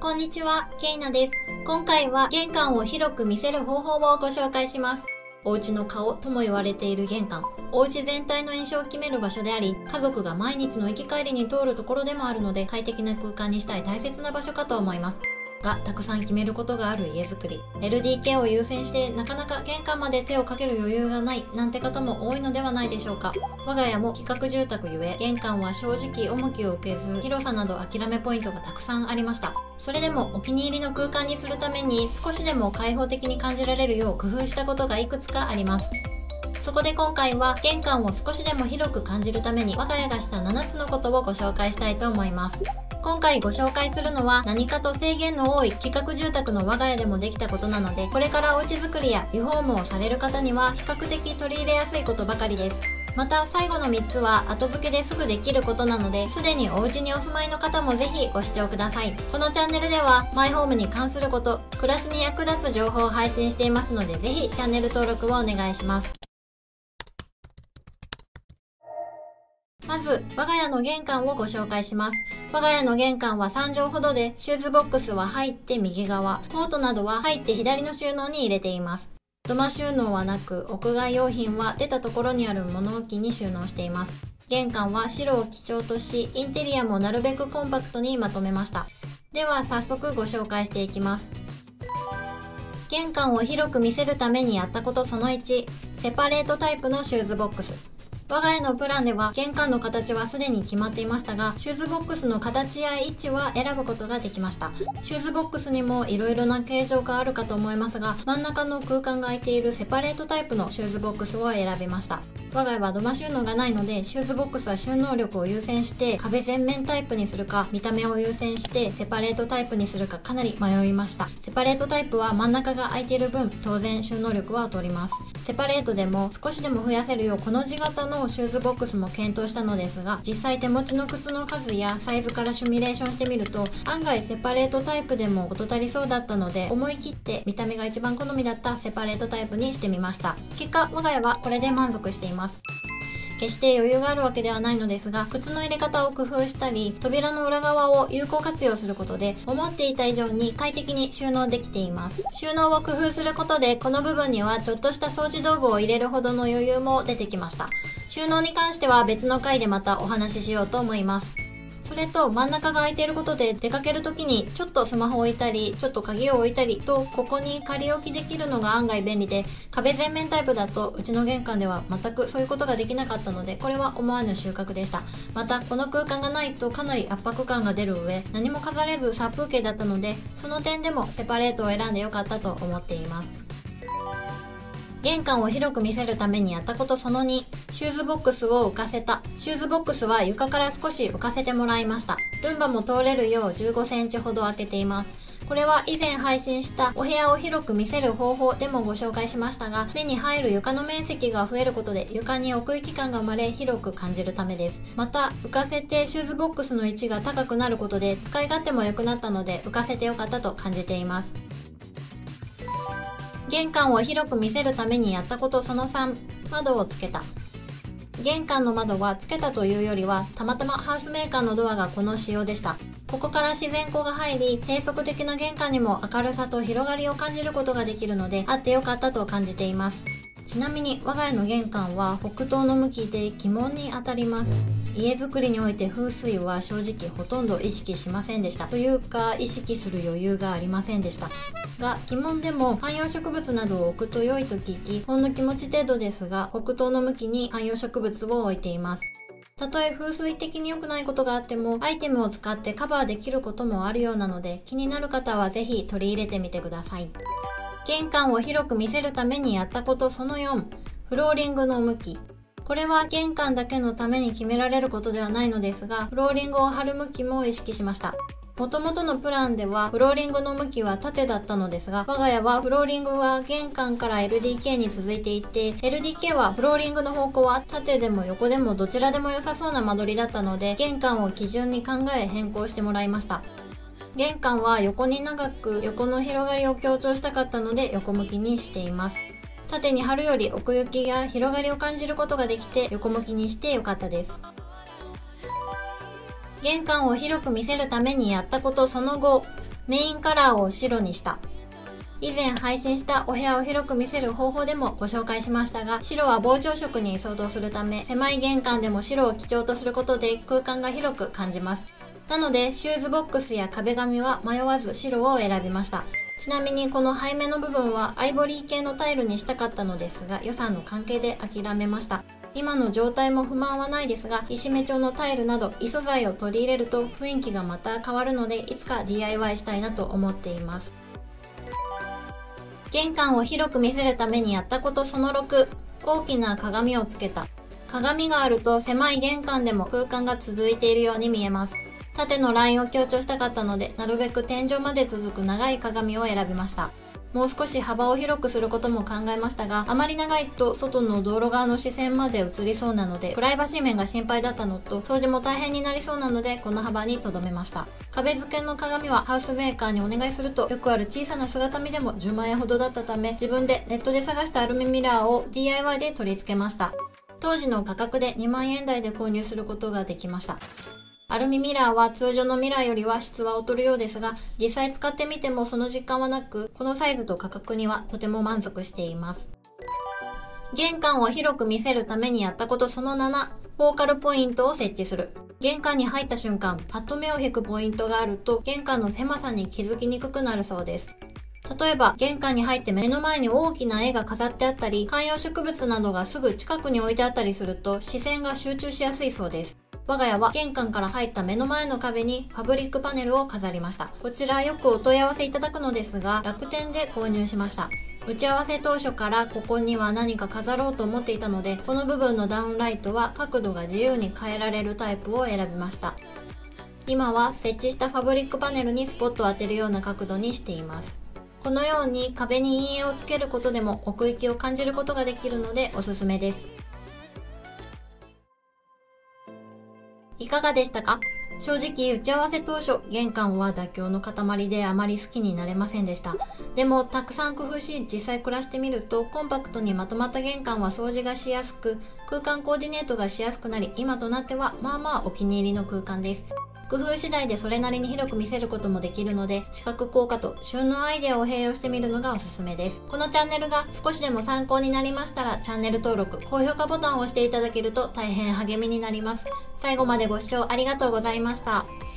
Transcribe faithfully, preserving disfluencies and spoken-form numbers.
こんにちは、ケイナです。今回は玄関を広く見せる方法をご紹介します。お家の顔とも言われている玄関。お家全体の印象を決める場所であり、家族が毎日の行き帰りに通るところでもあるので、快適な空間にしたい大切な場所かと思います。が、たくさん決めることがある家づくり。エルディーケー を優先してなかなか玄関まで手をかける余裕がないなんて方も多いのではないでしょうか。我が家も企画住宅ゆえ、玄関は正直重きを受けず、広さなど諦めポイントがたくさんありました。それでもお気に入りの空間にするために少しでも開放的に感じられるよう工夫したことがいくつかあります。そこで今回は玄関を少しでも広く感じるために我が家がしたななつのことをご紹介したいと思います。今回ご紹介するのは何かと制限の多い企画住宅の我が家でもできたことなので、これからお家づくりやリフォームをされる方には比較的取り入れやすいことばかりです。また最後のみっつは後付けですぐできることなので、すでにお家にお住まいの方もぜひご視聴ください。このチャンネルではマイホームに関すること、暮らしに役立つ情報を配信していますので、ぜひチャンネル登録をお願いします。まず、我が家の玄関をご紹介します。我が家の玄関はさんじょうほどで、シューズボックスは入って右側、コートなどは入って左の収納に入れています。土間収納はなく、屋外用品は出たところにある物置に収納しています。玄関は白を基調とし、インテリアもなるべくコンパクトにまとめました。では早速ご紹介していきます。玄関を広く見せるためにやったことそのいち、セパレートタイプのシューズボックス。我が家のプランでは玄関の形はすでに決まっていましたが、シューズボックスの形や位置は選ぶことができました。シューズボックスにも色々な形状があるかと思いますが、真ん中の空間が空いているセパレートタイプのシューズボックスを選びました。我が家は土間収納がないので、シューズボックスは収納力を優先して壁全面タイプにするか、見た目を優先してセパレートタイプにするかかなり迷いました。セパレートタイプは真ん中が空いている分、当然収納力は劣ります。セパレートでも少しでも増やせるようこの字型のシューズボックスも検討したのですが、実際手持ちの靴の数やサイズからシミュレーションしてみると、案外セパレートタイプでも事足りそうだったので、思い切って見た目が一番好みだったセパレートタイプにしてみました。結果我が家はこれで満足しています。決して余裕があるわけではないのですが、靴の入れ方を工夫したり、扉の裏側を有効活用することで、思っていた以上に快適に収納できています。収納を工夫することで、この部分にはちょっとした掃除道具を入れるほどの余裕も出てきました。収納に関しては別の回でまたお話ししようと思います。それと真ん中が空いていることで、出かける時にちょっとスマホを置いたり、ちょっと鍵を置いたりと、ここに仮置きできるのが案外便利で、壁全面タイプだとうちの玄関では全くそういうことができなかったので、これは思わぬ収穫でした。またこの空間がないとかなり圧迫感が出る上、何も飾れず殺風景だったので、その点でもセパレートを選んでよかったと思っています。玄関を広く見せるためにやったことそのに、シューズボックスを浮かせた。シューズボックスは床から少し浮かせてもらいました。ルンバも通れるようじゅうごセンチほど開けています。これは以前配信したお部屋を広く見せる方法でもご紹介しましたが、目に入る床の面積が増えることで床に奥行き感が生まれ広く感じるためです。また浮かせてシューズボックスの位置が高くなることで使い勝手も良くなったので、浮かせてよかったと感じています。玄関を広く見せるためにやったことそのさん、窓をつけた。玄関の窓はつけたというよりは、たまたまハウスメーカーのドアがこの仕様でした。ここから自然光が入り、閉塞的な玄関にも明るさと広がりを感じることができるので、あってよかったと感じています。ちなみに我が家の玄関は北東の向きで鬼門に当たります。家づくりにおいて風水は正直ほとんど意識しませんでした。というか意識する余裕がありませんでした。が、鬼門でも観葉植物などを置くと良いと聞き、ほんの気持ち程度ですが、北東の向きに観葉植物を置いています。たとえ風水的に良くないことがあっても、アイテムを使ってカバーできることもあるようなので、気になる方はぜひ取り入れてみてください。玄関を広く見せるためにやったことそのよん、フローリングの向き。これは玄関だけのために決められることではないのですが、フローリングを貼る向きも意識しました。元々のプランではフローリングの向きは縦だったのですが、我が家はフローリングは玄関から エルディーケー に続いていて、エルディーケー はフローリングの方向は縦でも横でもどちらでも良さそうな間取りだったので、玄関を基準に考え変更してもらいました。玄関は横に長く横の広がりを強調したかったので横向きにしています。縦に貼るより奥行きや広がりを感じることができて横向きにしてよかったです。玄関を広く見せるためにやったことそのご、 メインカラーを白にした。以前配信したお部屋を広く見せる方法でもご紹介しましたが、白は膨張色に相当するため、狭い玄関でも白を基調とすることで空間が広く感じます。なのでシューズボックスや壁紙は迷わず白を選びました。ちなみにこの背面の部分はアイボリー系のタイルにしたかったのですが、予算の関係で諦めました。今の状態も不満はないですが、石目調のタイルなど異素材を取り入れると雰囲気がまた変わるので、いつか ディーアイワイ したいなと思っています。玄関を広く見せるためにやったことそのろく、大きな鏡をつけた。鏡があると狭い玄関でも空間が続いているように見えます。縦のラインを強調したかったので、なるべく天井まで続く長い鏡を選びました。もう少し幅を広くすることも考えましたが、あまり長いと外の道路側の視線まで映りそうなので、プライバシー面が心配だったのと、掃除も大変になりそうなので、この幅にとどめました。壁付けの鏡はハウスメーカーにお願いすると、よくある小さな姿見でもじゅうまんえんほどだったため、自分でネットで探したアルミミラーを ディーアイワイ で取り付けました。当時の価格でにまんえん台で購入することができました。アルミミラーは通常のミラーよりは質は劣るようですが、実際使ってみてもその実感はなく、このサイズと価格にはとても満足しています。玄関を広く見せるためにやったことそのなな、フォーカルポイントを設置する。玄関に入った瞬間、パッと目を引くポイントがあると、玄関の狭さに気づきにくくなるそうです。例えば、玄関に入って目の前に大きな絵が飾ってあったり、観葉植物などがすぐ近くに置いてあったりすると、視線が集中しやすいそうです。我が家は玄関から入った目の前の壁にファブリックパネルを飾りました。こちらよくお問い合わせいただくのですが、楽天で購入しました。打ち合わせ当初からここには何か飾ろうと思っていたので、この部分のダウンライトは角度が自由に変えられるタイプを選びました。今は設置したファブリックパネルにスポットを当てるような角度にしています。このように壁に陰影をつけることでも奥行きを感じることができるのでおすすめです。いかがでしたか？正直打ち合わせ当初、玄関は妥協の塊であまり好きになれませんでした。でもたくさん工夫し実際暮らしてみると、コンパクトにまとまった玄関は掃除がしやすく、空間コーディネートがしやすくなり、今となってはまあまあお気に入りの空間です。工夫次第でそれなりに広く見せることもできるので、視覚効果と収納アイデアを併用してみるのがおすすめです。このチャンネルが少しでも参考になりましたら、チャンネル登録、高評価ボタンを押していただけると大変励みになります。最後までご視聴ありがとうございました。